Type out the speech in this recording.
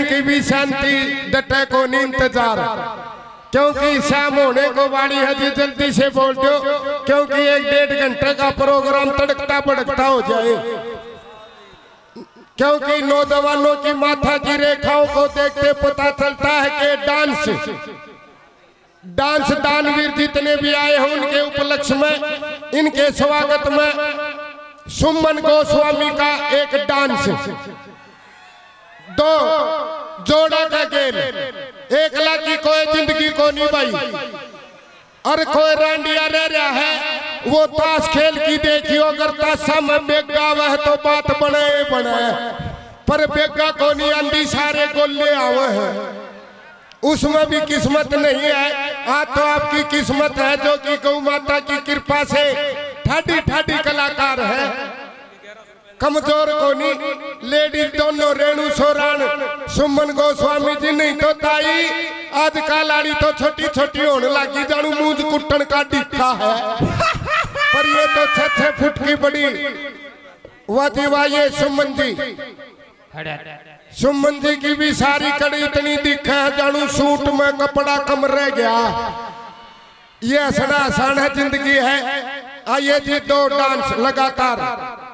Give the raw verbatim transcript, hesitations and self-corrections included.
इनकी भी शांति डटे को नहीं इंतजार, क्योंकि शाम होने को वाली है जी, जल्दी से बोल दो, क्योंकि एक डेढ़ घंटे का प्रोग्राम तड़कता भड़कता हो जाए। क्योंकि नौजवानों की माथा की रेखाओं को देखते पता चलता है कि डांस डांस दानवीर जितने भी आए हैं उनके उपलक्ष्य में, इनके स्वागत में सुमन गोस्वामी का एक डांस, दो जोड़ा का खेल, एक लाख की कोई जिंदगी को नहीं भाई, और कोई रांडिया रह रहा है वो ताश खेल की देखियो, अगर ताशा में बेगा हुआ है तो बात बने बने, पर बेगा को नहीं आंधी सारे गोले आवे हैं, उसमें भी किस्मत नहीं है। आज तो आपकी किस्मत है जो कि गौ माता की कृपा से ठाडी ठाडी कलाकार है, कमजोर को नहीं, लेडीज दोनों, रेणु सोरान सुमन गोस्वामी जी, नहीं तो ताई आज का लाड़ी तो छोटी छोटी होने लगी, जानू मूंज कुट्टन का डिक्का है, पर ये तो छह छह फुट की बड़ी वाह ये सुमन जी, सुमन जी की भी सारी कड़ी इतनी दिख है, जानू सूट में कपड़ा कम रह गया, ये हंसना आसान है जिंदगी है। आइए जी दो डांस लगातार।